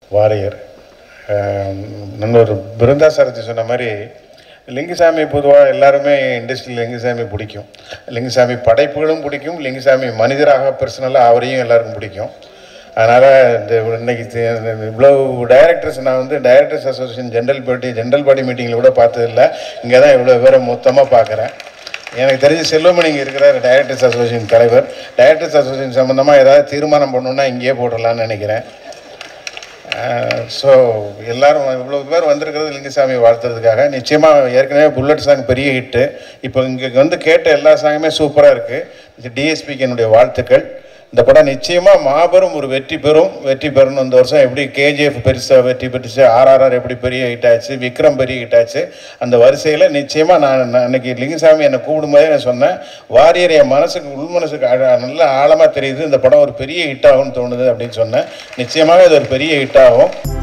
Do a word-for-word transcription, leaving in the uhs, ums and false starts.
Warrior நண்பர் பிருந்தாசாரதி சொன்ன மாதிரி லிங்குசாமி பொதுவாக எல்லாருமே இண்டஸ்ட்ரியில் லிங்குசாமி பிடிக்கும். லிங்குசாமி படைப்புகளும் பிடிக்கும், லிங்குசாமி மனிதராக பர்சனலாக அவரையும் எல்லாருக்கும் பிடிக்கும். அதனால் இந்த இன்னைக்கு இவ்வளோ டைரக்டர்ஸ் நான் வந்து directors association general body general body மீட்டிங்கில் கூட பார்த்ததில்லை. இங்கே தான் இவ்வளோ பேரை மொத்தமாக பார்க்குறேன். எனக்கு தெரிஞ்ச செல்வமணி இங்கே இருக்கிறார், டைரக்டர்ஸ் அசோசியேஷன் தலைவர். டைரக்டர்ஸ் அசோசியேஷன் சம்மந்தமாக ஏதாவது தீர்மானம் பண்ணணுன்னா இங்கேயே போட்டுடலான்னு நினைக்கிறேன். ஸோ எல்லோரும் இவ்வளோ பேர் வந்திருக்கிறது லிங்குசாமி வாழ்த்துறதுக்காக. நிச்சயமாக ஏற்கனவே புல்லட் சாங் பெரிய ஹிட்டு. இப்போ இங்கே வந்து கேட்ட எல்லா சாங்குமே சூப்பராக இருக்குது. இது டிஎஸ்பிக்கு என்னுடைய வாழ்த்துக்கள். இந்த படம் நிச்சயமாக மாபெரும் ஒரு வெற்றி பெறும். வெற்றி பெறணும். இந்த வருஷம் எப்படி கேஜிஎஃப் பெருசாக வெற்றி பெற்றுச்சு, ஆர்ஆர்ஆர் எப்படி பெரிய ஹிட் ஆச்சு, விக்ரம் பெரிய ஹிட் ஆச்சு, அந்த வரிசையில் நிச்சயமாக நான் அன்றைக்கி லிங்குசாமி என்னை கூப்பிடும்போதே நான் சொன்னேன், வாரியர் என் மனசுக்கு உள் மனசுக்கு நல்ல ஆழமாக தெரியுது, இந்த படம் ஒரு பெரிய ஹிட் ஆகும்னு தோணுது அப்படின்னு சொன்னேன். நிச்சயமாக இது ஒரு பெரிய ஹிட் ஆகும்.